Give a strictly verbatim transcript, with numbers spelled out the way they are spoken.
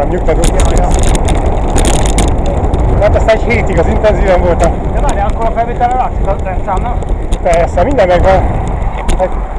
nyugtató. Hát aztán egy hétig az intenzíven voltam. De várjál, akkor a felvételre látszik a rendszám, nem? Persze, minden megvan.